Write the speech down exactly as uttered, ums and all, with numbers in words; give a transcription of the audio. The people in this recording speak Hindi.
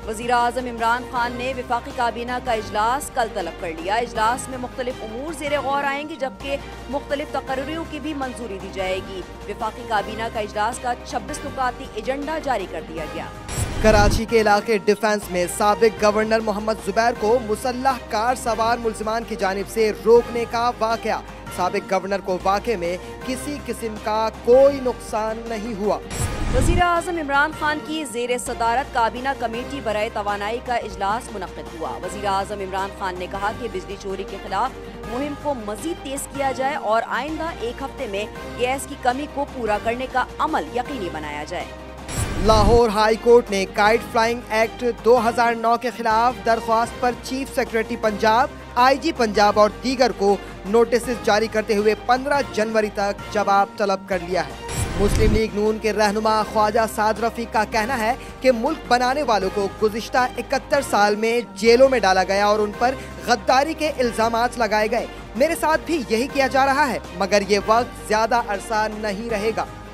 वज़ीर आज़म इमरान खान ने वफाकी काबीना का इजलास कल तलब कर लिया। इजलास में मुख्तलिफ उमूर ज़ेरे गौर आएंगे, जबकि मुख्तलिफ तकर्रियों की भी मंजूरी दी जाएगी। वफाकी काबीना का इजलास का छब्बीस नुकाती एजेंडा जारी कर दिया गया। कराची के इलाके डिफेंस में साबिक गवर्नर मोहम्मद जुबैर को मुसल्लह कार सवार मुल्जिमान की जानिब से रोकने का वाक़या। साबिक गवर्नर को वाक़े में किसी किस्म का कोई नुकसान नहीं हुआ। वज़ीर आज़म इमरान खान की ज़ेर सदारत काबीना कमेटी बराए तवानाई का इजलास मुनक़्क़िद हुआ। वज़ीर आज़म इमरान खान ने कहा कि बिजली चोरी के खिलाफ मुहिम को मज़ीद तेज़ किया जाए और आइंदा एक हफ्ते में गैस की कमी को पूरा करने का अमल यकीनी बनाया जाए। लाहौर हाई कोर्ट ने काइट फ्लाइंग एक्ट दो हज़ार नौ के खिलाफ दरख्वास्त पर chief secretary Punjab, I G Punjab और दीगर को नोटिस जारी करते हुए पंद्रह जनवरी तक जवाब तलब कर लिया है। मुस्लिम लीग नून के रहनुमा ख्वाजा साद रफीक का कहना है कि मुल्क बनाने वालों को गुज़िश्ता इकहत्तर साल में जेलों में डाला गया और उन पर गद्दारी के इल्जामात लगाए गए। मेरे साथ भी यही किया जा रहा है, मगर ये वक्त ज्यादा अरसा नहीं रहेगा।